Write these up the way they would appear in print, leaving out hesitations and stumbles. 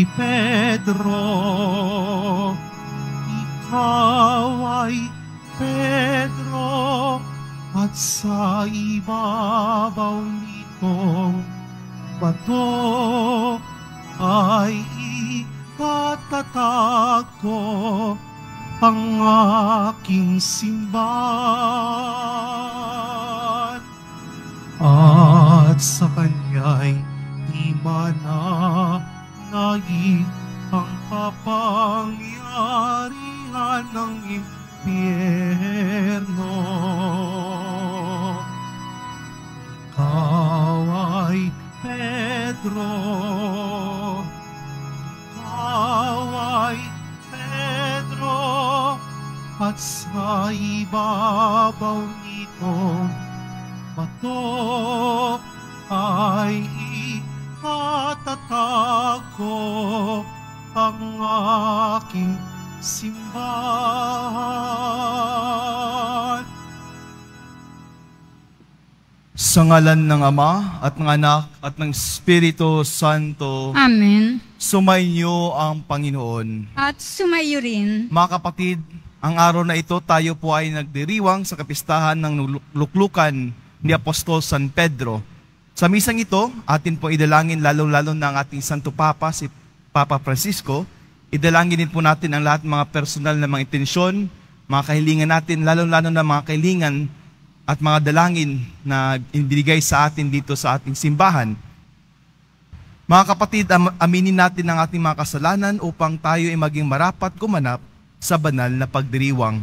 Pedro, ikaw ay Pedro, at sa ibabaw nitong bato ay itatatago ang aking simbahan, at sa kanya'y di mananaig ang kapangyarihan ng impyerno. Ikaw ay Pedro, ikaw ay Pedro, at sa ibabaw nitong bato ay itatatago ang aking simbahan. Sa ngalan ng Ama at ng Anak at ng Espiritu Santo. Amen. Sumainyo ang Panginoon. At sumayo rin. Mga kapatid, ang araw na ito tayo po ay nagdiriwang sa kapistahan ng luklukan ni Apostol San Pedro. Sa misang ito, atin po idalangin lalo-lalo ng ating Santo Papa, si Papa Francisco. Idalangin din po natin ang lahat mga personal na mga intensyon, mga kahilingan natin, lalo-lalo na mga kahilingan at mga dalangin na ibinigay sa atin dito sa ating simbahan. Mga kapatid, aminin natin ang ating mga kasalanan upang tayo ay maging marapat gumanap sa banal na pagdiriwang.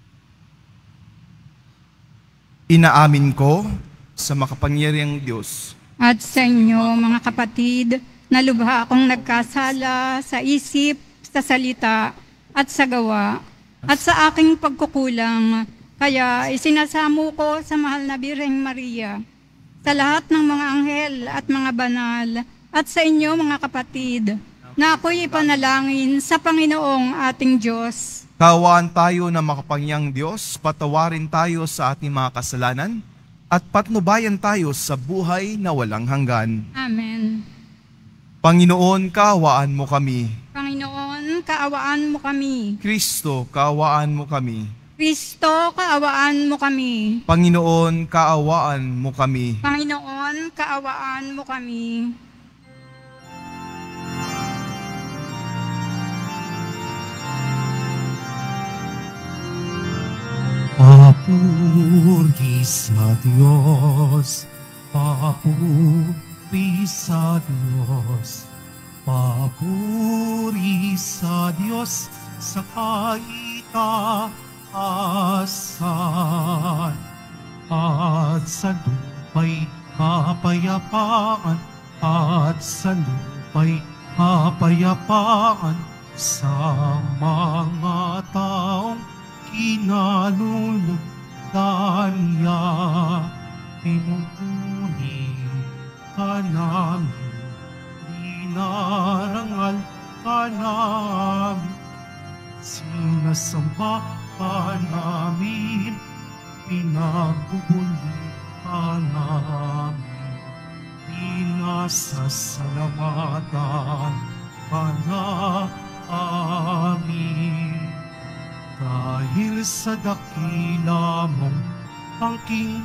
Inaamin ko sa makapangyarihang Diyos At sa inyo, mga kapatid, na lubha akong nagkasala sa isip, sa salita, at sa gawa, at sa aking pagkukulang. Kaya isinasamo ko sa mahal na Birheng Maria, sa lahat ng mga anghel at mga banal, at sa inyo, mga kapatid, na ako'y ipanalangin sa Panginoong ating Diyos. Kaawaan tayo na makapangyang Diyos, patawarin tayo sa ating mga kasalanan, at patnubayan tayo sa buhay na walang hanggan. Amen. Panginoon, kaawaan mo kami. Panginoon, kaawaan mo kami. Kristo, kaawaan mo kami. Kristo, kaawaan mo kami. Panginoon, kaawaan mo kami. Panginoon, kaawaan mo kami. Papuri sa Diyos, papuri sa Diyos, papuri sa Diyos sa kaitaasan, at sa lupa'y kapayapaan, at sa lupa'y kapayapaan sa mga taong kinalulugdan niya. Pinupuri ka namin, dinarangal ka namin, sinasamba ka namin, pinagbubuli ka namin, pinasasalamatan ka namin. Dahil sa dakila mong angking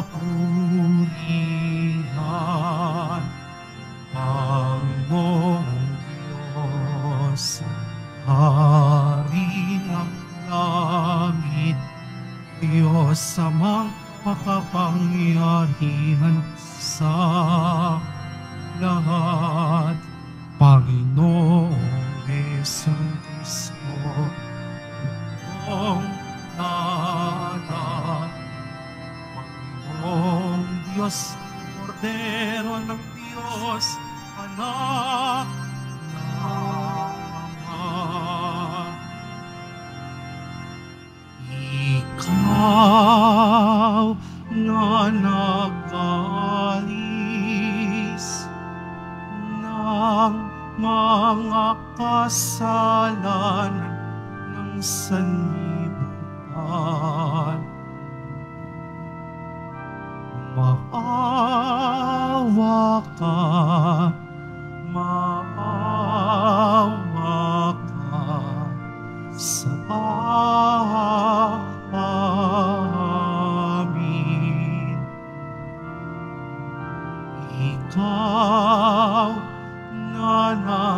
kapurihan, Panginoong Diyos, Hari ng langit, Diyos amang makapangyarihan sa lahat, Panginoong Jesucristo, Panginoong Diyos, Kordero ng Diyos, Anak ng Ama. Ikaw na nag-alis ng mga kasalanan sanlibutan, maawa ka, maawa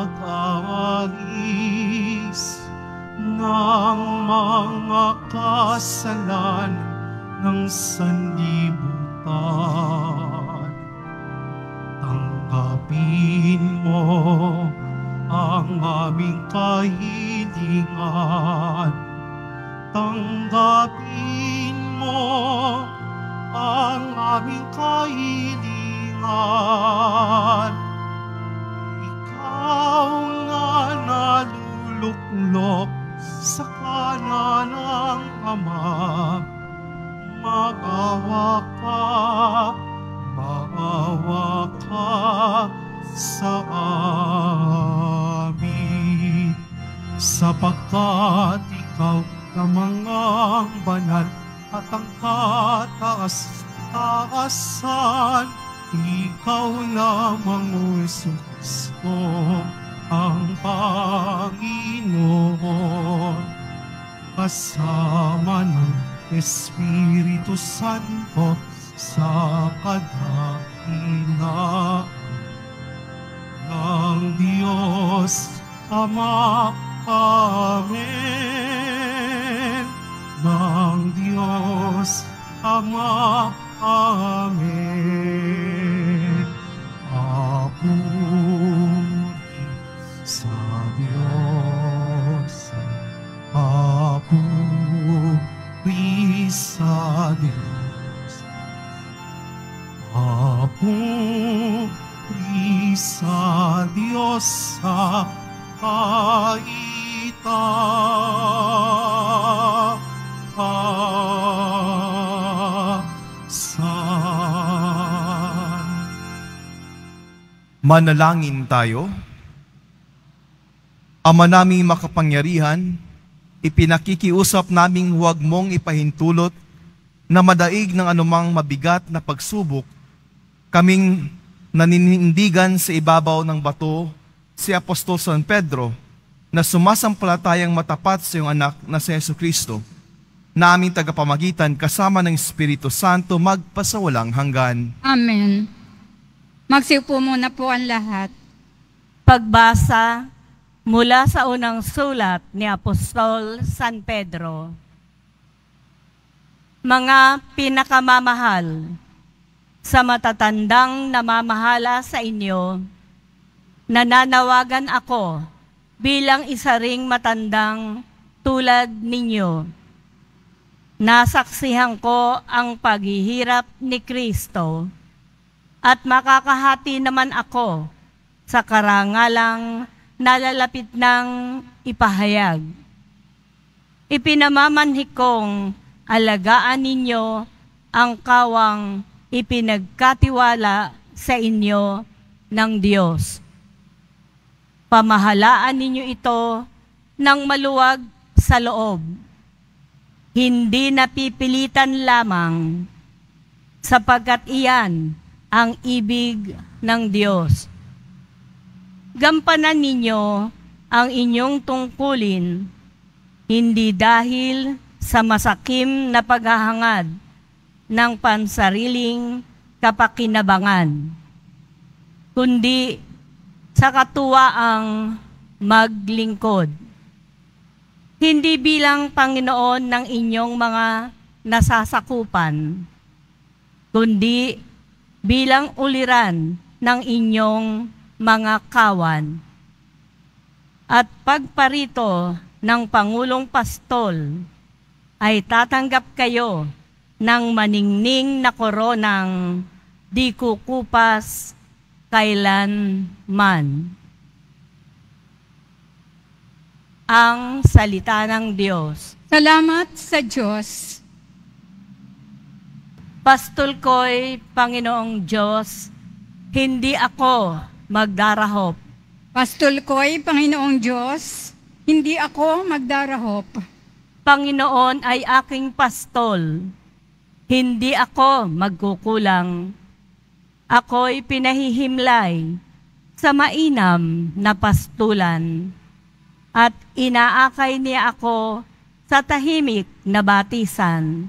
pag-alis ng mga kasalanan ng sanlibutan. Tanggapin mo ang aming kahilingan. Tanggapin mo ang aming kahilingan. Ikaw nga naluluklok sa kanan ng Ama, maawa ka sa amin, sapagkat ikaw lamang ang banal at ang kataas-taasan. Ikaw lamang, O Jesucristo, ang Panginoon, kasama ng Espiritu Santo sa kadakilaan ng Diyos Ama. Amen. Ng Diyos Ama. Amen. Papuri sa Diyos. Papuri sa Diyos. Papuri sa Diyos sa Manalangin tayo. Ama naming makapangyarihan, ipinakikiusap naming huwag mong ipahintulot na madaig ng anumang mabigat na pagsubok, kaming naninindigan sa ibabaw ng bato si Apostol San Pedro na sumasampalatayang matapat sa iyong anak na si Jesucristo, na aming tagapamagitan kasama ng Espiritu Santo magpasawalang hanggan. Amen. Magsiupo muna po ang lahat. Pagbasa mula sa unang sulat ni Apostol San Pedro. Mga pinakamamahal, sa matatandang namamahala sa inyo, nananawagan ako bilang isa ring matandang tulad ninyo. Nasaksihan ko ang paghihirap ni Kristo at makakahati naman ako sa karangalang nalalapit ng ipahayag. Ipinamamanhik kong alagaan ninyo ang kawang ipinagkatiwala sa inyo ng Diyos. Pamahalaan ninyo ito ng maluwag sa loob, hindi napipilitan lamang, sapagkat iyan ang ibig ng Diyos. Gampanan ninyo ang inyong tungkulin, hindi dahil sa masakim na paghahangad ng pansariling kapakinabangan, kundi sa katuwaang maglingkod. Hindi bilang Panginoon ng inyong mga nasasakupan, kundi bilang uliran ng inyong mga kawan. At pagparito ng Pangulong Pastol ay tatanggap kayo ng maningning na koronang di kukupas kailanman. Ang salita ng Diyos. Salamat sa Diyos. Pastol ko'y Panginoong Diyos, hindi ako magdarahop. Pastol ko'y Panginoong Diyos, hindi ako magdarahop. Panginoon ay aking pastol, hindi ako magkukulang. Ako'y pinahihimlay sa mainam na pastulan, at inaakay niya ako sa tahimik na batisan.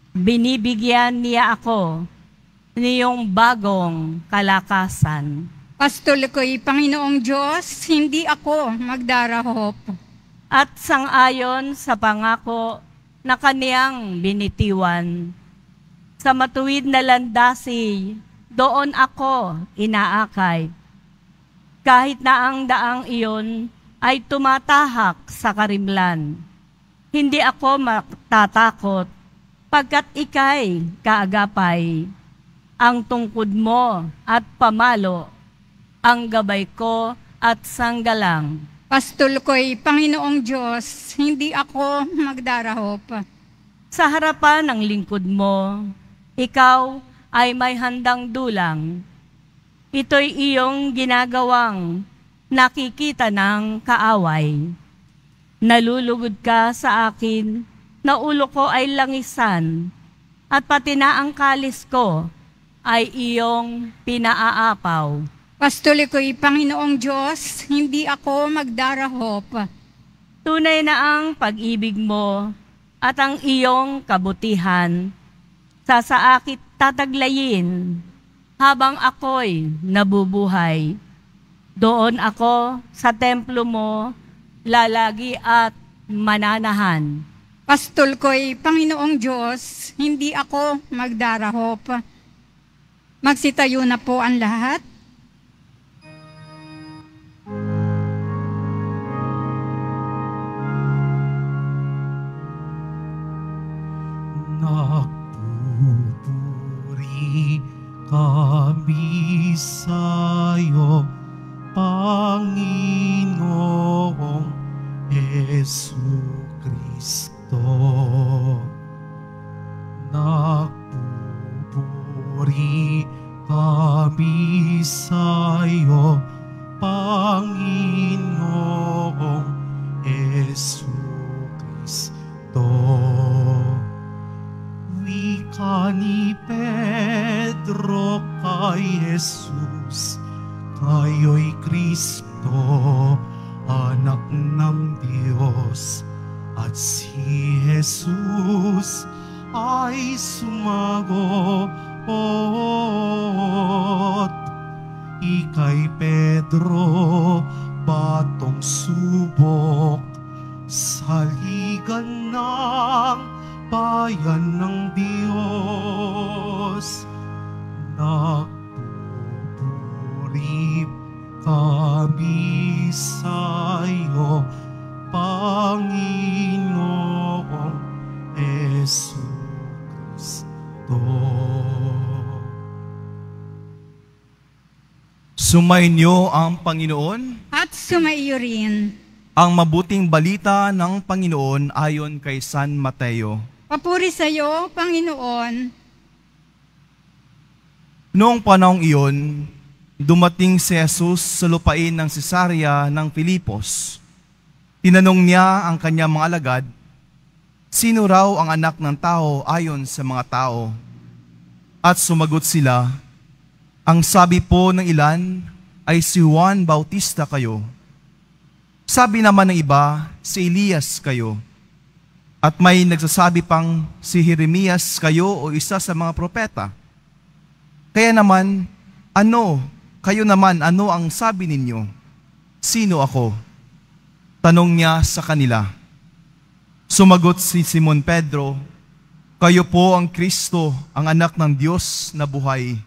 Binibigyan niya ako niyong bagong kalakasan. Pastol ko'y Panginoong Diyos, hindi ako magdarahop. At sangayon sa pangako na kaniyang binitiwan. Sa matuwid na landasi, doon ako inaakay. Kahit na ang daang iyon ay tumatahak sa karimlan. Hindi ako matatakot, pagkat ika'y kaagapay. Ang tungkod mo at pamalo, ang gabay ko at sanggalang. Pastol ko'y Panginoong Diyos, hindi ako magdarahop. Sa harapan ng lingkod mo, ikaw ay may handang dulang. Ito'y iyong ginagawang nakikita ng kaaway. Nalulugod ka sa akin, na ulo ko ay langisan, at pati na ang kalis ko ay iyong pinaaapaw. Pastol ko'y Panginoong Diyos, hindi ako magdarahop. Tunay na ang pag-ibig mo at ang iyong kabutihan sa saakit tataglayin habang ako'y nabubuhay. Doon ako sa templo mo lalagi at mananahan. Pastol ko'y Panginoong Diyos, hindi ako magdarahop. Magsitayo na po ang lahat. Nagpupuri kami sa'yo, Panginoong Jesucristo. Nagpupuri kami sa'yo, Panginoong Jesucristo. Wika ni Pedro kay Jesus, kayo'y Kristo, anak ng Diyos, at si Jesus ay sumagot. Ika'y Pedro, batong subok, saligan ng bayan ng Diyos. Nagpupuri kami sa'yo, Panginoong Jesucristo. Sumainyo ang Panginoon. At sumaiyo rin. Ang mabuting balita ng Panginoon ayon kay San Mateo. Papuri sa iyo, Panginoon. Noong panahong iyon, dumating si Jesus sa lupain ng Cesarea ng Filipos. Tinanong niya ang kanyang mga alagad, sino raw ang anak ng tao ayon sa mga tao? At sumagot sila, ang sabi po ng ilan ay si Juan Bautista kayo. Sabi naman ng iba, si Elias kayo. At may nagsasabi pang si Jeremias kayo o isa sa mga propeta. Kaya naman, kayo naman, ano ang sabi ninyo? Sino ako? Tanong niya sa kanila. Sumagot si Simon Pedro, kayo po ang Kristo, ang anak ng Diyos na buhay.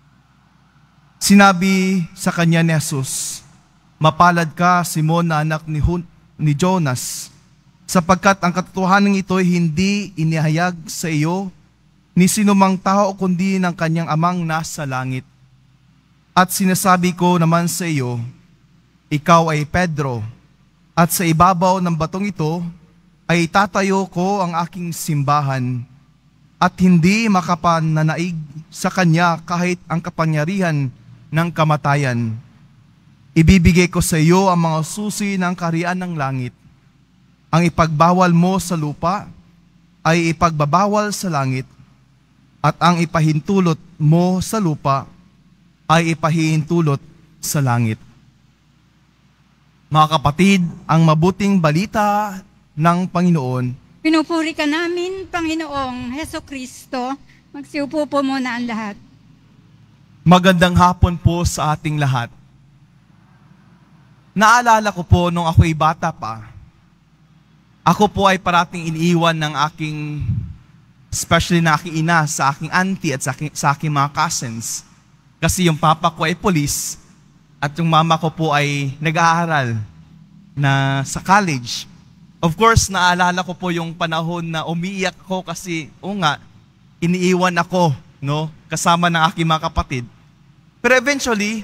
Sinabi sa kanya ni Jesus, mapalad ka, Simon, na anak ni Jonas, sapagkat ang katotohanan ito ay hindi inihayag sa iyo ni sinumang tao kundi ng kanyang amang nasa langit. At sinasabi ko naman sa iyo, ikaw ay Pedro, at sa ibabaw ng batong ito ay tatayo ko ang aking simbahan, at hindi makapananaig sa kanya kahit ang kapangyarihan ng kamatayan. Ibibigay ko sa iyo ang mga susi ng kaharian ng langit. Ang ipagbawal mo sa lupa ay ipagbabawal sa langit, at ang ipahintulot mo sa lupa ay ipahintulot sa langit. Mga kapatid, ang mabuting balita ng Panginoon. Pinupuri ka namin, Panginoong Jesucristo. Magsiupo po muna ang lahat. Magandang hapon po sa ating lahat. naalala ko po nung ako'y bata pa, ako po ay parating iniiwan ng aking, especially na aking ina, sa aking auntie at sa aking mga cousins. Kasi yung papa ko ay police at yung mama ko po ay nag-aaral na sa college. Of course, naalala ko po yung panahon na umiiyak ko kasi, iniiwan ako, no, kasama ng aking mga kapatid. Pero eventually,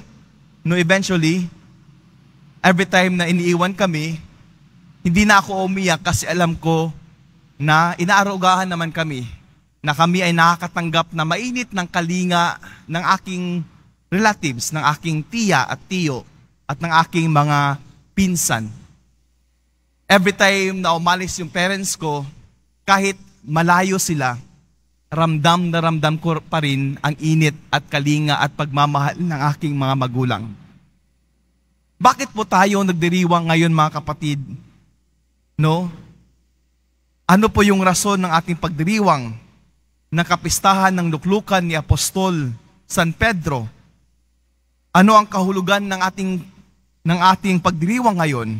every time na iniiwan kami, hindi na ako umiyak kasi alam ko na inaarugahan naman kami, na kami ay nakakatanggap na mainit ng kalinga ng aking relatives, ng aking tiya at tiyo, at ng aking mga pinsan. Every time na umalis yung parents ko, kahit malayo sila, ramdam na ramdam ko pa rin ang init at kalinga at pagmamahal ng aking mga magulang. Bakit po tayo nagdiriwang ngayon, mga kapatid? No? Ano po yung rason ng ating pagdiriwang ng kapistahan ng luklukan ni Apostol San Pedro? Ano ang kahulugan ng ating pagdiriwang ngayon?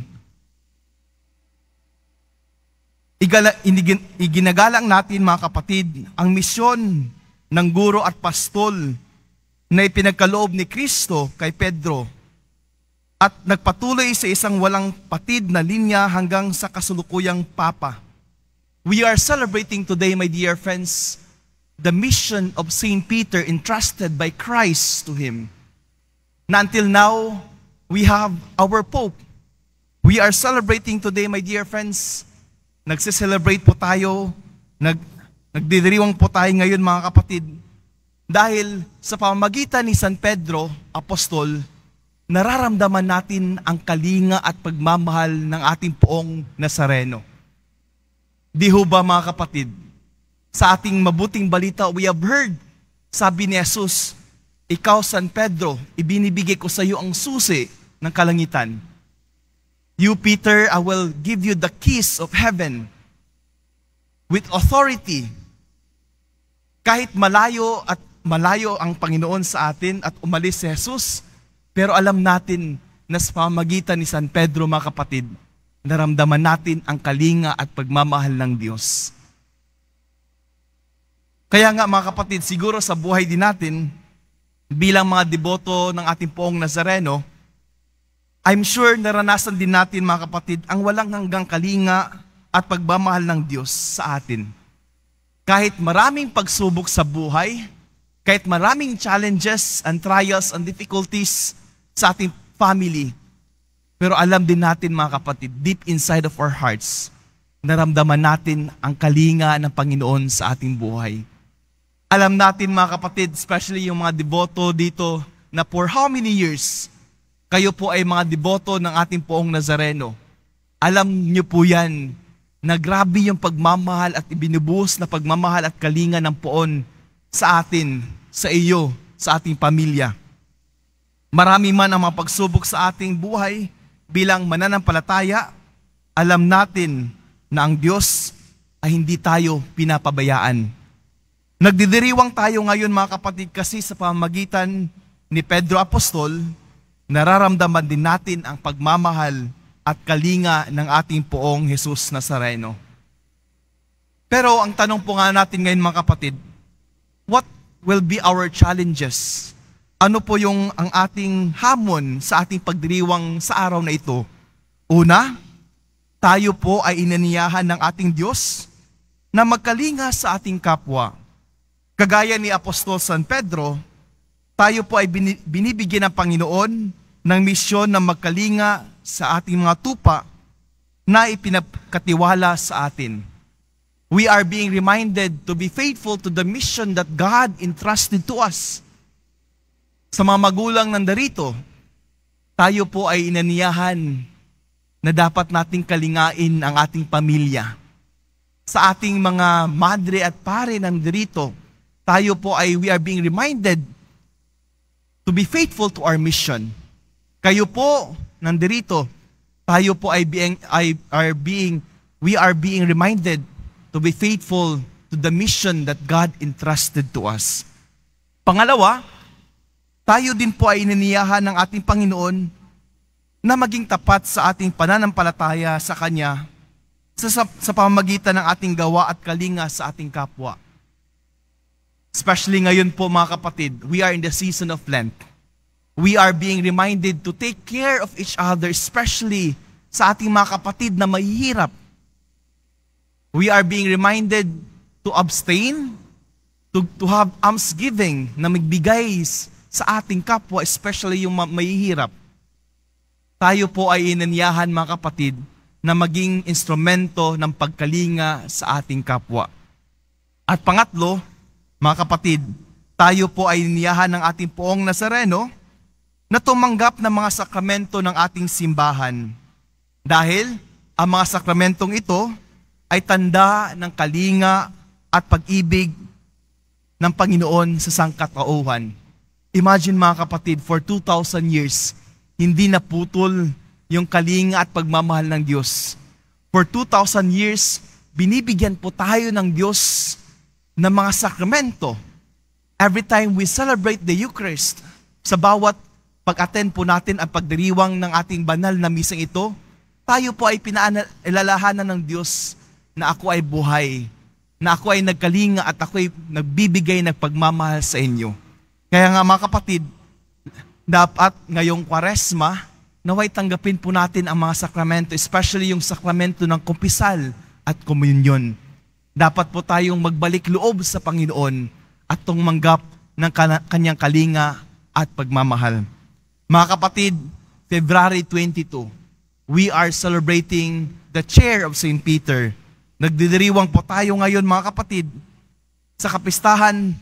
Iginagalang natin, mga kapatid, ang misyon ng guro at pastol na ipinagkaloob ni Kristo kay Pedro at nagpatuloy sa isang walang patid na linya hanggang sa kasulukuyang Papa. We are celebrating today, my dear friends, the mission of Saint Peter entrusted by Christ to him. Na until now, we have our Pope. We are celebrating today, my dear friends. Nagse-celebrate po tayo, nagdidiriwang po tayo ngayon, mga kapatid, dahil sa pamamagitan ni San Pedro, Apostol, nararamdaman natin ang kalinga at pagmamahal ng ating poong Nazareno. Di ho ba, mga kapatid, sa ating mabuting balita, we have heard, sabi ni Jesus, ikaw, San Pedro, ibinibigay ko sa iyo ang susi ng kalangitan. You, Peter, I will give you the keys of heaven with authority. Kahit malayo ang Panginoon sa atin at umalis si Jesus, pero alam natin na sa pamamagitan ni San Pedro, mga kapatid, naramdaman natin ang kalinga at pagmamahal ng Diyos. Kaya nga, mga kapatid, siguro sa buhay din natin, bilang mga deboto ng ating poong Nazareno, I'm sure naranasan din natin, mga kapatid, ang walang hanggang kalinga at pagmamahal ng Diyos sa atin. Kahit maraming pagsubok sa buhay, kahit maraming challenges and trials and difficulties sa ating family, pero alam din natin, mga kapatid, deep inside of our hearts, naramdaman natin ang kalinga ng Panginoon sa ating buhay. Alam natin, mga kapatid, especially yung mga deboto dito, na for how many years, kayo po ay mga deboto ng ating poong Nazareno. Alam niyo po yan, na grabe yung pagmamahal at ibinubuhos na pagmamahal at kalinga ng poon sa atin, sa iyo, sa ating pamilya. Marami man ang mga pagsubok sa ating buhay bilang mananampalataya, alam natin na ang Diyos ay hindi tayo pinapabayaan. Nagdidiriwang tayo ngayon, mga kapatid, kasi sa pamamagitan ni Pedro Apostol, nararamdaman din natin ang pagmamahal at kalinga ng ating poong Jesus Nazareno. Pero ang tanong po nga natin ngayon, mga kapatid, what will be our challenges? Ano po yung ang ating hamon sa ating pagdiriwang sa araw na ito? Una, tayo po ay inaniyahan ng ating Diyos na magkalinga sa ating kapwa. Kagaya ni Apostol San Pedro, tayo po ay binibigyan ng Panginoon ng misyon na magkalinga sa ating mga tupa na ipinagkatiwala sa atin. We are being reminded to be faithful to the mission that God entrusted to us. Sa mga magulang nandarito, tayo po ay inaniyahan na dapat nating kalingain ang ating pamilya. Sa ating mga madre at pare nandarito, tayo po ay we are being reminded to be faithful to our mission. Kayo po nandarito, tayo po we are being reminded to be faithful to the mission that God entrusted to us. Pangalawa, tayo din po ay inaniyahan ng ating Panginoon na maging tapat sa ating pananampalataya sa Kanya sa pamamagitan ng ating gawa at kalinga sa ating kapwa. Especially ngayon po mga kapatid, we are in the season of Lent. We are being reminded to take care of each other, especially sa ating mga kapatid na mahihirap. We are being reminded to abstain, to have almsgiving, na magbigay sa ating kapwa, especially yung mahihirap. Tayo po ay inanyahan mga kapatid na maging instrumento ng pagkalinga sa ating kapwa. At pangatlo, mga kapatid, tayo po ay inanyahan ng ating poong Nazareno na tumanggap ng mga sakramento ng ating simbahan. Dahil ang mga sakramentong ito ay tanda ng kalinga at pag-ibig ng Panginoon sa sangkatauhan. Imagine mga kapatid, for 2,000 years, hindi naputol yung kalinga at pagmamahal ng Diyos. For 2,000 years, binibigyan po tayo ng Diyos ng mga sakramento. Every time we celebrate the Eucharist, sa bawat pag-attend po natin ang pagdiriwang ng ating banal na misang ito, tayo po ay pinaalalahanan ng Diyos na ako ay buhay, na ako ay nagkalinga at ako ay nagbibigay ng pagmamahal sa inyo. Kaya nga mga kapatid, dapat ngayong Kwaresma, naway tanggapin po natin ang mga sakramento, especially yung sakramento ng kumpisal at komunyon. Dapat po tayong magbalik loob sa Panginoon at tumanggap ng kanyang kalinga at pagmamahal. Mga kapatid, February 22, we are celebrating the chair of St. Peter. Nagdidiriwang po tayo ngayon mga kapatid sa kapistahan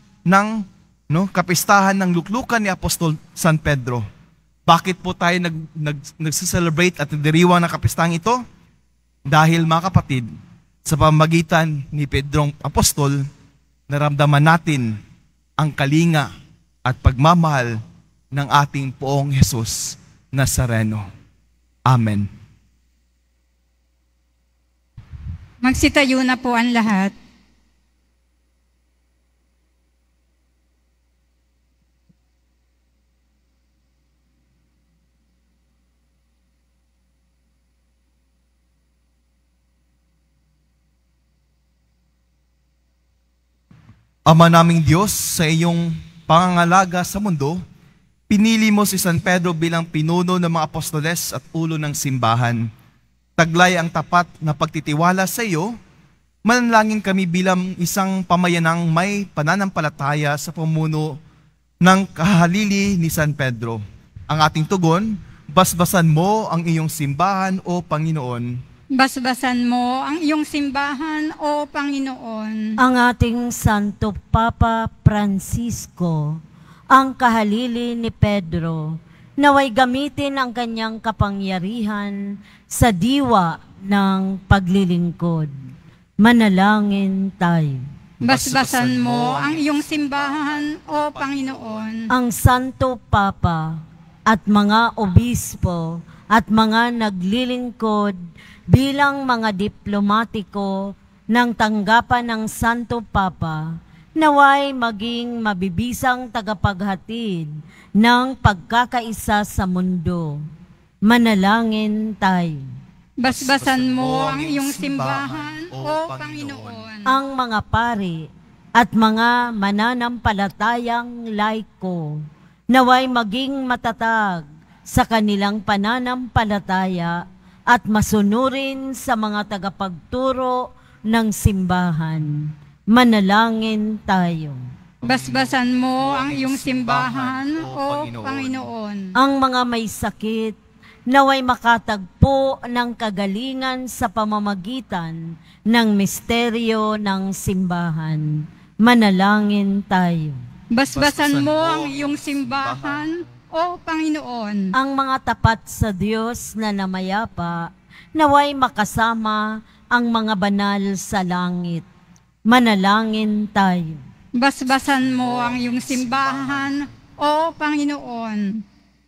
ng luklukan ni Apostol San Pedro. Bakit po tayo nagse-celebrate at nagdiriwang ng kapistahan ito? Dahil mga kapatid, sa pamamagitan ni Pedrong Apostol, naramdaman natin ang kalinga at pagmamahal ng ating poong Jesus Nazareno. Amen. Magsitayo na po ang lahat. Ama naming Diyos, sa iyong pangangalaga sa mundo, pinili mo si San Pedro bilang pinuno ng mga apostoles at ulo ng simbahan. Taglay ang tapat na pagtitiwala sa iyo, manalangin kami bilang isang pamayanang may pananampalataya sa pamuno ng kahalili ni San Pedro. Ang ating tugon, basbasan mo ang iyong simbahan, O Panginoon. Basbasan mo ang iyong simbahan, O Panginoon. Ang ating Santo Papa Francisco, ang kahalili ni Pedro, naway gamitin ang kanyang kapangyarihan sa diwa ng paglilingkod. Manalangin tayo. Basbasan mo ang iyong simbahan, O Panginoon. Ang Santo Papa at mga obispo at mga naglilingkod bilang mga diplomatiko ng tanggapan ng Santo Papa, naway maging mabibisang tagapaghatid ng pagkakaisa sa mundo. Manalangin tayo. Basbasan mo ang iyong simbahan, O Panginoon. Ang mga pari at mga mananampalatayang laiko, naway maging matatag sa kanilang pananampalataya at masunurin sa mga tagapagturo ng simbahan. Manalangin tayo. Basbasan mo ang iyong simbahan, O Panginoon. Ang mga may sakit, naway makatagpo ng kagalingan sa pamamagitan ng misteryo ng simbahan. Manalangin tayo. Basbasan mo ang iyong simbahan, O Panginoon. Ang mga tapat sa Diyos na namayapa, naway makasama ang mga banal sa langit. Manalangin tayo. Basbasan mo ang iyong simbahan, O Panginoon.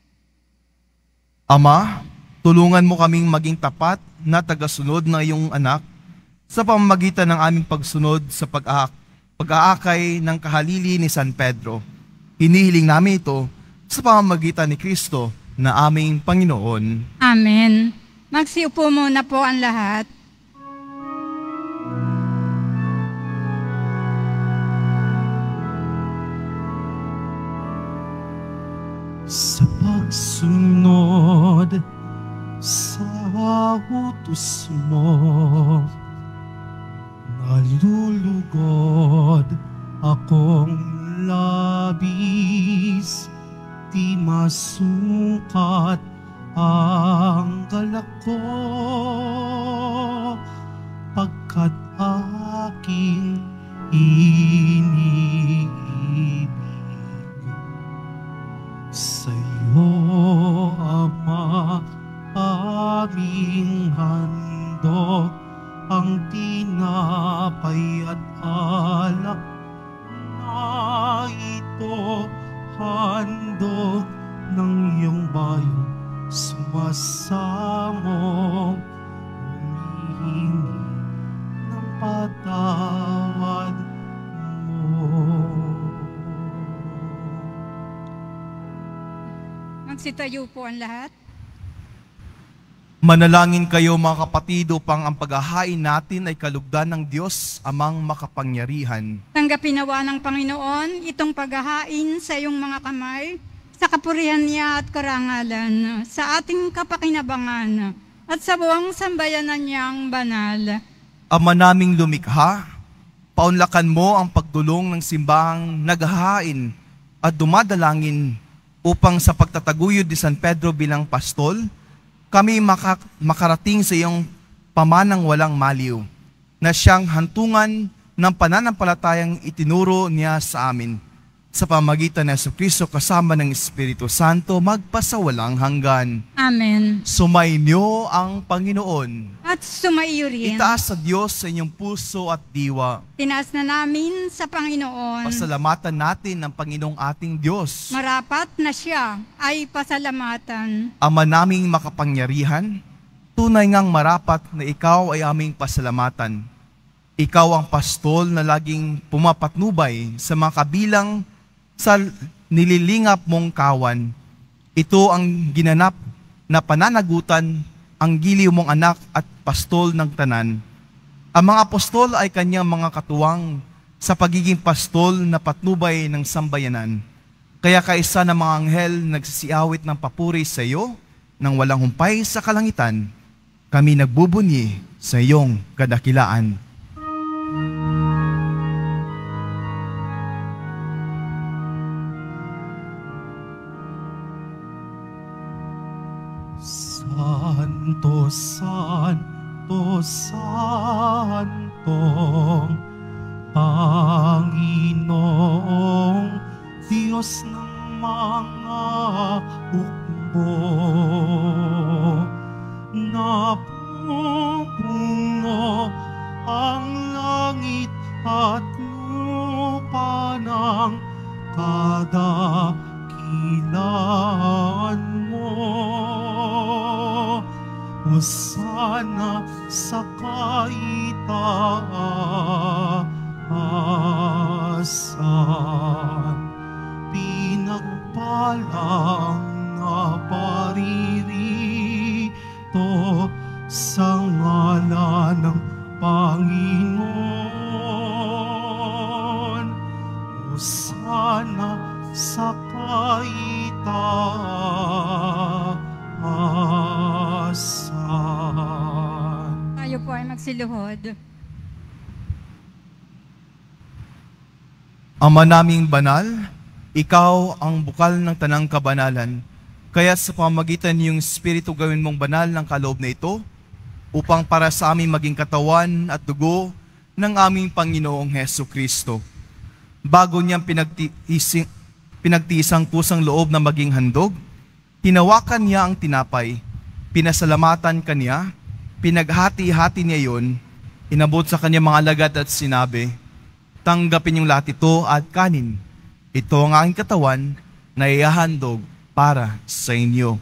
Ama, tulungan mo kaming maging tapat na tagasunod ng iyong anak sa pamamagitan ng aming pagsunod sa pag-aakay ng kahalili ni San Pedro. Hinihiling namin ito sa pamamagitan ni Kristo na aming Panginoon. Amen. Magsiupo muna po ang lahat. Sa pagsunod sa utos mo, nalulugod akong labis, di masukat ang galak ko, pagkat aking iniibig. Sa'yo, Ama, aming handog ang tinapay at alak na ito, handog ng iyong bayan, sumasamo, humihingi ng patawad mo. Magsitayo po ang lahat. Manalangin kayo mga kapatid upang ang paghahain natin ay kalugdan ng Diyos amang makapangyarihan. Tanggapin nawa ng Panginoon itong paghahain sa iyong mga kamay, sa kapurihan niya at karangalan, sa ating kapakinabangan, at sa buwang sambayanan niyang banal. Ama naming lumikha, paunlakan mo ang pagdulong ng simbahang naghahain at dumadalangin upang sa pagtataguyod ni San Pedro bilang pastol, kami makarating sa iyong pamanang walang maliw, na siyang hantungan ng pananampalatayang itinuro niya sa amin. Sa pamagitan ng Jesucristo kasama ng Espiritu Santo, magpasawalang hanggan. Amen. Sumainyo ang Panginoon. At sumaiyo rin. Itaas sa Diyos sa inyong puso at diwa. Tinaas na namin sa Panginoon. Pasalamatan natin ang Panginoong ating Diyos. Marapat na siya ay pasalamatan. Ama naming makapangyarihan, tunay ngang marapat na ikaw ay aming pasalamatan. Ikaw ang pastol na laging pumapatnubay sa mga kabilang sa nililingap mong kawan. Ito ang ginanap na pananagutan ang giliw mong anak at pastol ng tanan. Ang mga apostol ay kanyang mga katuwang sa pagiging pastol na patnubay ng sambayanan. Kaya kaisa ng mga anghel nagsisiawit ng papuri sa iyo nang walang humpay sa kalangitan, kami nagbubunyi sa iyong kadakilaan. Santo, Santo, Santo, Panginoong Diyos ng mga hukbo, napupuno ang langit at lupa ng kadakilaan mo. Hosana sa kaitaasan, pinagpalang na paririto sa ngalan ng Panginoon. Hosana sa kaitaasan. Tayo po ay magsiluhod. Ama naming banal, ikaw ang bukal ng tanang kabanalan. Kaya sa pamagitan niyong Espiritu gawin mong banal ng kaloob na ito, upang para sa aming maging katawan at dugo ng aming Panginoong Hesukristo. Bago niyang pinagtiisang pusang loob na maging handog, tinawakan niya ang tinapay, pinasalamatan kaniya, pinaghati-hati niya yon, inabot sa kanyang mga alagad at sinabi, tanggapin yung lahat ito at kanin. Ito ang aking katawan na ihahandog para sa inyo.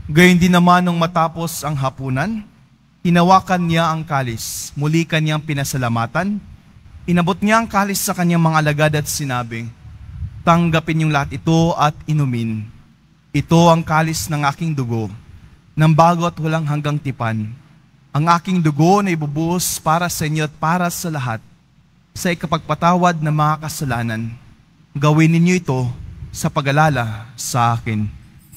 Gayon din naman nung matapos ang hapunan, hinawakan niya ang kalis, muli kanyang pinasalamatan, inabot niya ang kalis sa kanyang mga alagad at sinabing, tanggapin yung lahat ito at inumin. Ito ang kalis ng aking dugo, ng bago at walang hanggang tipan. Ang aking dugo na ibubuhos para sa inyo at para sa lahat, sa ikapagpatawad ng mga kasalanan. Gawin ninyo ito sa pag-alala sa akin.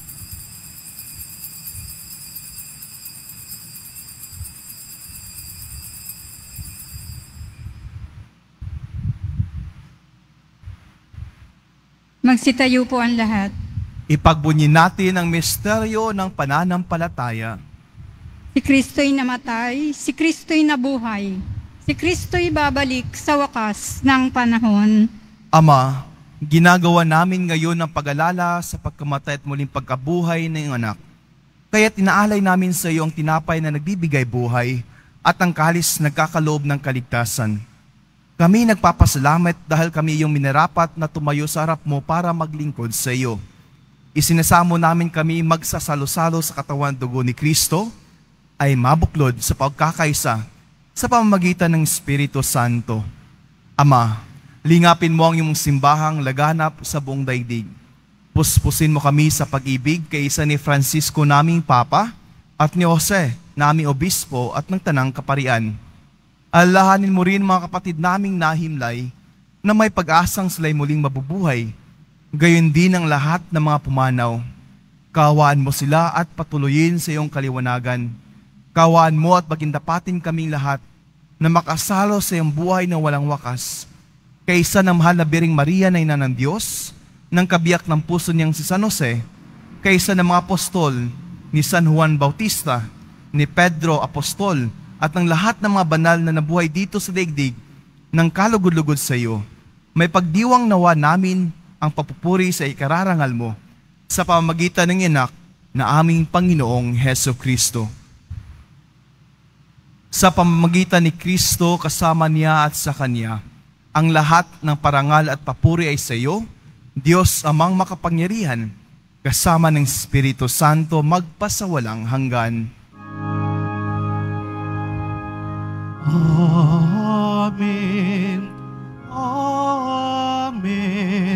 Magsitayo po ang lahat. Ipagbunyin natin ang misteryo ng pananampalataya. Si Kristo'y namatay, si Kristo'y nabuhay, si Kristo'y babalik sa wakas ng panahon. Ama, ginagawa namin ngayon ang pag-alala sa pagkamatay at muling pagkabuhay ng iyong anak. Kaya tinaalay namin sa iyo ang tinapay na nagbibigay buhay at ang kalis nagkakaloob ng kaligtasan. Kami nagpapasalamat dahil kami iyong minarapat na tumayo sa harap mo para maglingkod sa iyo. Isinasamo namin kami magsasalo-salo sa katawan dugo ni Kristo ay mabuklod sa pagkakaisa sa pamamagitan ng Espiritu Santo. Ama, lingapin mo ang iyong simbahang laganap sa buong daigdig. Puspusin mo kami sa pag-ibig kay isa ni Francisco naming Papa at ni Jose naming Obispo at ng Tanang Kaparian. Alalahanin mo rin mga kapatid naming nahimlay na may pag-asang sila'y muling mabubuhay. Gayon din ang lahat ng mga pumanaw. Kawaan mo sila at patuloyin sa iyong kaliwanagan. Kawaan mo at pagindapatin kaming lahat na makasalo sa iyong buhay na walang wakas. Kaysa ng mahal na Biring Maria na ina ng Diyos, ng kabiyak ng puso niyang si San Jose, kaysa ng mga apostol ni San Juan Bautista, ni Pedro Apostol, at ng lahat ng mga banal na nabuhay dito sa daigdig ng kalugod-lugod sa iyo, may pagdiwang nawa namin ang papupuri sa ikararangal mo sa pamamagitan ng anak na aming Panginoong Heso Kristo. Sa pamamagitan ni Kristo kasama niya at sa Kanya, ang lahat ng parangal at papuri ay sa iyo, Diyos amang makapangyarihan, kasama ng Espiritu Santo magpasawalang hanggan. Amen. Amen.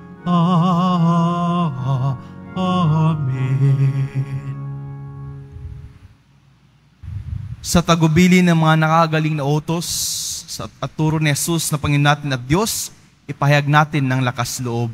Amen. Sa tagubilin ng mga nakagaling na utos at turo ni Jesus na Panginoon natin at Diyos, ipahayag natin ng lakas loob.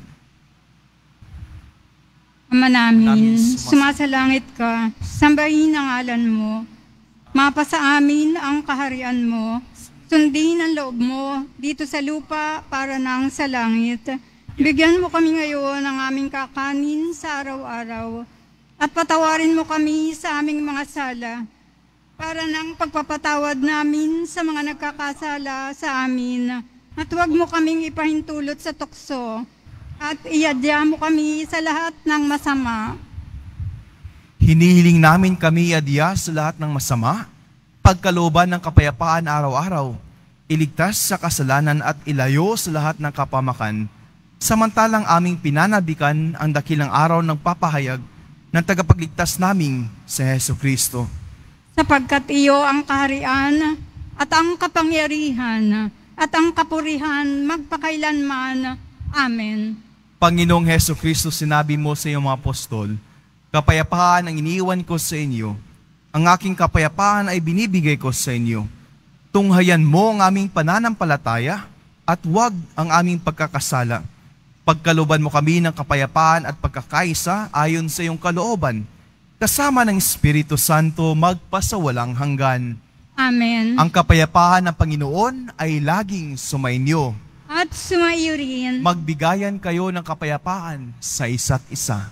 Ama namin, sumasalangit ka, sambahin ang ngalan mo, mapasa amin ang kaharian mo, sundin ang loob mo dito sa lupa para nang sa langit. Bigyan mo kami ngayon ng aming kakanin sa araw-araw at patawarin mo kami sa aming mga sala para nang pagpapatawad namin sa mga nagkakasala sa amin. At huwag mo kaming ipahintulot sa tukso at iadya mo kami sa lahat ng masama. Hinihiling namin kami iadya sa lahat ng masama, pagkalooban ng kapayapaan araw-araw, iligtas sa kasalanan at ilayo sa lahat ng kapamakan, samantalang aming pinanabikan ang dakilang araw ng papahayag ng tagapagligtas naming si Heso Kristo. Sapagkat iyo ang kaharian at ang kapangyarihan at ang kapurihan magpakailanman. Amen. Panginoong Heso Kristo, sinabi mo sa iyong mga apostol, kapayapaan ang iniiwan ko sa inyo. Ang aking kapayapaan ay binibigay ko sa inyo. Tunghayan mo ang aming pananampalataya at huwag ang aming pagkakasala. Pagkalooban mo kami ng kapayapaan at pagkakaisa ayon sa iyong kalooban, kasama ng Espiritu Santo magpasawalang hanggan. Amen. Ang kapayapaan ng Panginoon ay laging sumainyo. At sumaiyo rin. Magbigayan kayo ng kapayapaan sa isa't isa.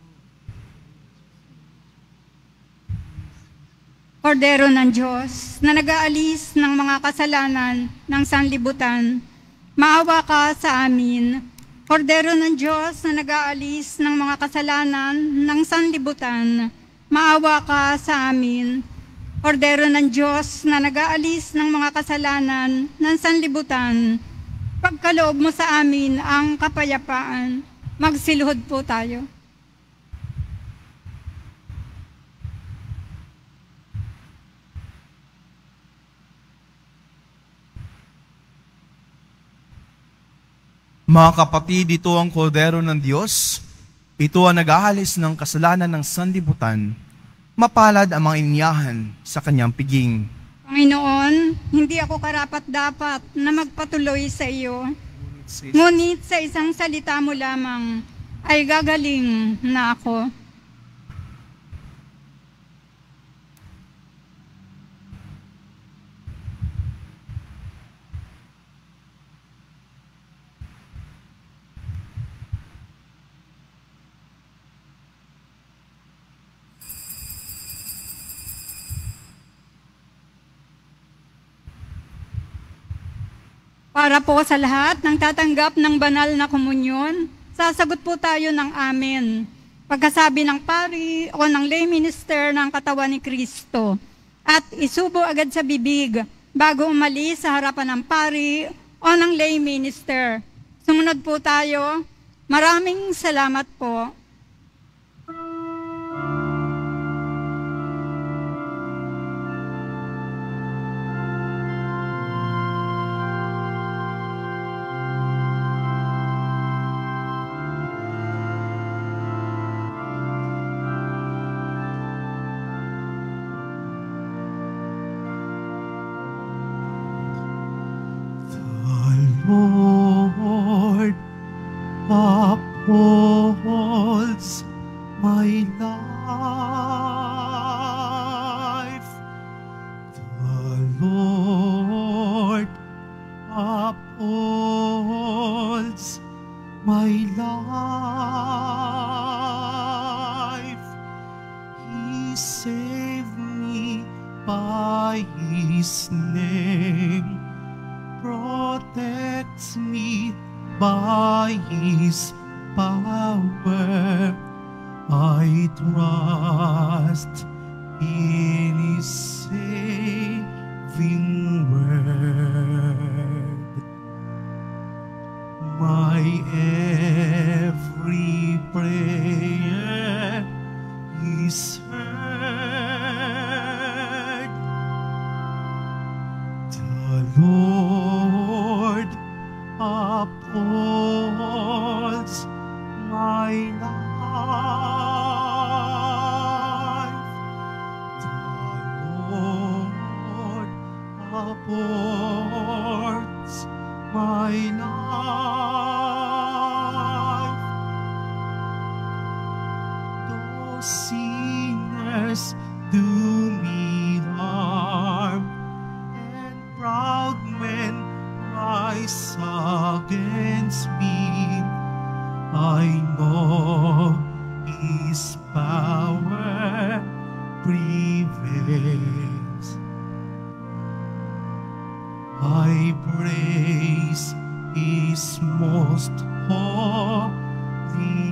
Kordero ng Diyos, na nag-aalis ng mga kasalanan ng sanlibutan, maawa ka sa amin. Kordero ng Diyos, na nag-aalis ng mga kasalanan ng sanlibutan, maawa ka sa amin. Kordero ng Diyos, na nag-aalis ng mga kasalanan ng sanlibutan, pagkaloob mo sa amin ang kapayapaan. Magsiluhod po tayo. Mga kapatid, ito ang kordero ng Diyos. Ito ang nag-aalis ng kasalanan ng sanlibutan. Mapalad ang mga iniyahan sa kanyang piging. Panginoon, hindi ako karapat-dapat na magpatuloy sa iyo. Ngunit sa isang salita mo lamang ay gagaling na ako. Para po sa lahat ng tatanggap ng banal na komunyon, sasagot po tayo ng amen. Pagkasabi ng pari o ng lay minister ng katawan ni Kristo. At isubo agad sa bibig bago umalis sa harapan ng pari o ng lay minister. Sumunod po tayo. Maraming salamat po. Lord upholds my life. The Lord upholds my life. He saved me by His name, protects me by His power. I trust in His saving word. My every prayer is heard. The Lord upholds my life. The Lord upholds my life. Though sinners do me harm, and proud men rise against me, I know His power prevails. I praise His most holy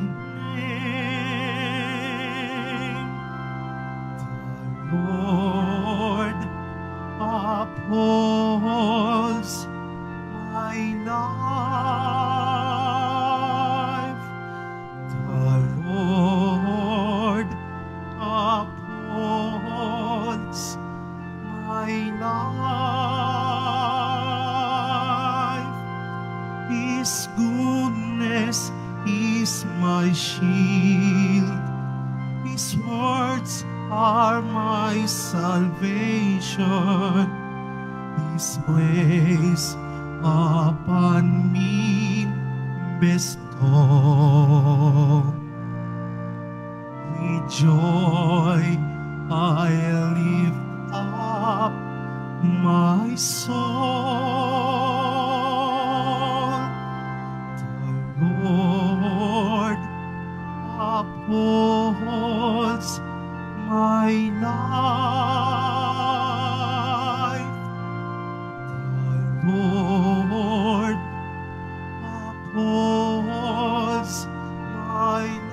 name. The Lord upholds my life. The Lord upholds my life. His goodness is my shield. His words are my salvation. His grace upon me bestow. With joy I lift up my soul. The Lord upholds my life. The Lord upholds my life.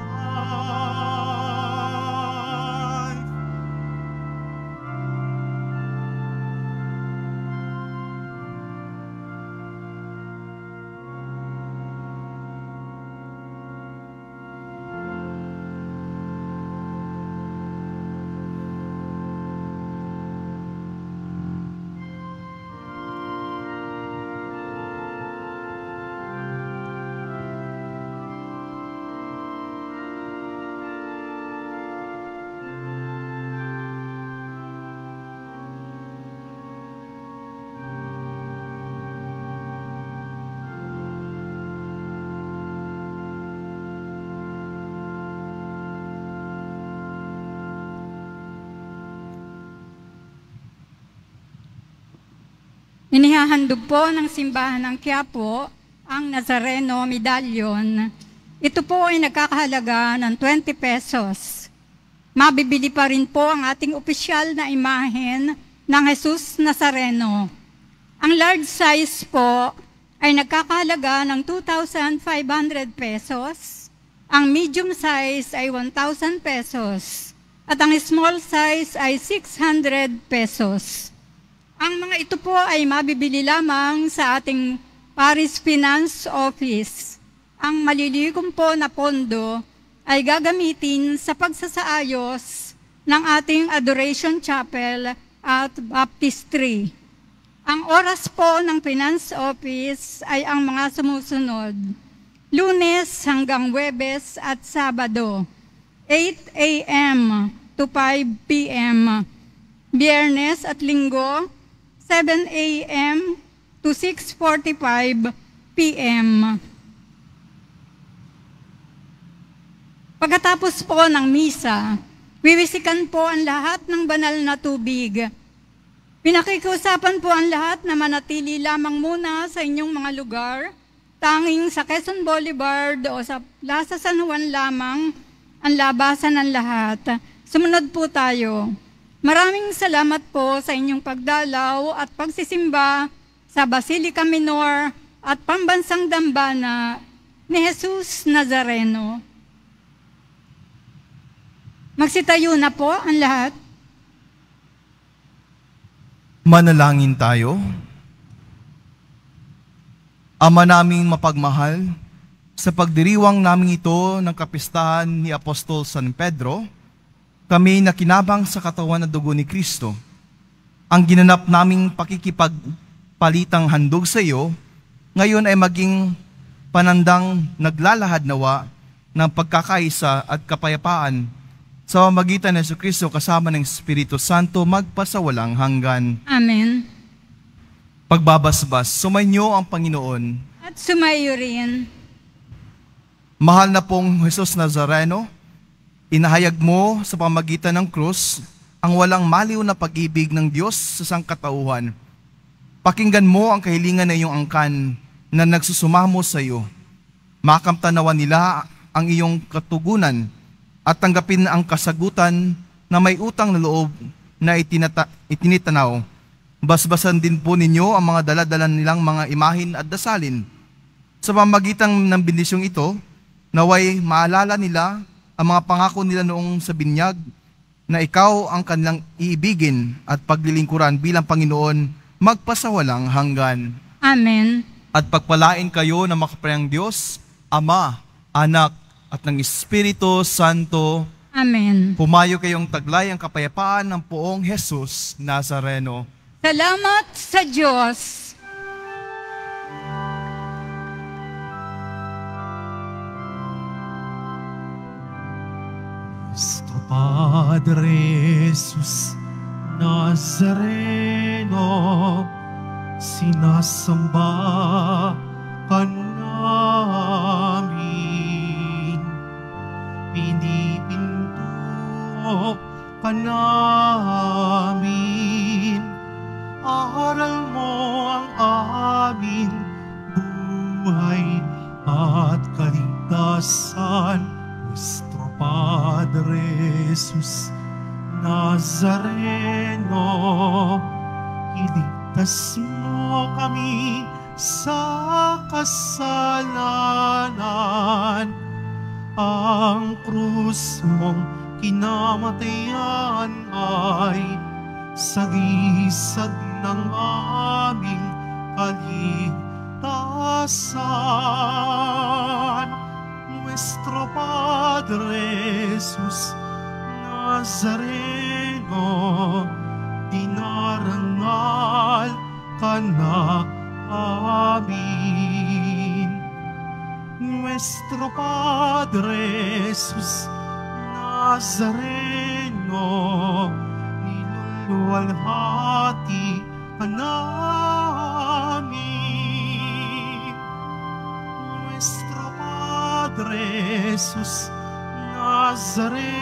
Inihahandog po ng simbahan ng Quiapo ang Nazareno Medallion. Ito po ay nagkakahalaga ng 20 pesos. Mabibili pa rin po ang ating opisyal na imahen ng Jesus Nazareno. Ang large size po ay nagkakahalaga ng 2,500 pesos. Ang medium size ay 1,000 pesos. At ang small size ay 600 pesos. Ang mga ito po ay mabibili lamang sa ating Paris Finance Office. Ang malilikom po na pondo ay gagamitin sa pagsasaayos ng ating Adoration Chapel at Baptistry. Ang oras po ng Finance Office ay ang mga sumusunod. Lunes hanggang Huwebes at Sabado, 8 a.m. to 5 p.m. Biyernes at Linggo, 7 a.m. to 6:45 p.m. Pagkatapos po ng misa, wiwisikan po ang lahat ng banal na tubig. Pinakikiusapan po ang lahat na manatili lamang muna sa inyong mga lugar, tanging sa Quezon Boulevard o sa Plaza San Juan lamang ang labasan ng lahat. Sumunod po tayo. Maraming salamat po sa inyong pagdalaw at pagsisimba sa Basilica Minor at Pambansang Dambana ni Jesus Nazareno. Magsitayo na po ang lahat. Manalangin tayo. Ama naming mapagmahal, sa pagdiriwang namin ito ng kapistahan ni Apostol San Pedro, kami nakinabang sa katawan at dugo ni Kristo. Ang ginanap naming pakikipagpalitang handog sa iyo, ngayon ay maging panandang naglalahad nawa ng pagkakaisa at kapayapaan sa pamamagitan ng Jesucristo kasama ng Espiritu Santo magpasawalang hanggan. Amen. Pagbabasbas, sumainyo ang Panginoon. At sumayo rin. Mahal na pong Jesus Nazareno, inahayag mo sa pamamagitan ng krus ang walang maliw na pag-ibig ng Diyos sa sangkatauhan. Pakinggan mo ang kahilingan ng iyong angkan na nagsusumamo sa iyo. Makamtanawan nila ang iyong katugunan at tanggapin ang kasagutan na may utang na loob na itinitanaw. Basbasan din po ninyo ang mga dala-dala nilang mga imahin at dasalin. Sa pamamagitan ng bendisyong ito, naway maalala nila ang mga pangako nila noong sa binyag na ikaw ang kanilang iibigin at paglilingkuran bilang Panginoon magpasawalang hanggan. Amen. At pagpalain kayo ng makapayang Diyos, Ama, Anak, at ng Espiritu Santo. Amen. Pumayo kayong taglay ang kapayapaan ng poong Jesus Nazareno. Salamat sa Diyos. Nuestro Padre Jesus Nazareno, sinasamba ka namin, pinipinto ka namin, aral mo ang aming buhay at kaligtasan. Nuestro Padre Jesus Nazareno, iligtas mo kami sa kasalanan. Ang krus mong kinamatayan ay sagisag ng aming kaligtasan. Nuestro Padre Jesus Nazareno, dinarangal ka na amin. Nuestro Padre Jesus Nazareno, niluluwalhati ka namin. Nuestro Padre Jesus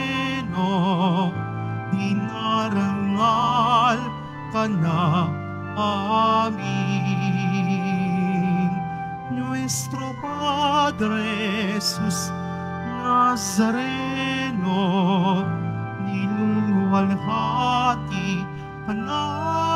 Nazareno, dinarangal ka na Amin. Nuestro Padre Jesus Nazareno, niluluwalhati ka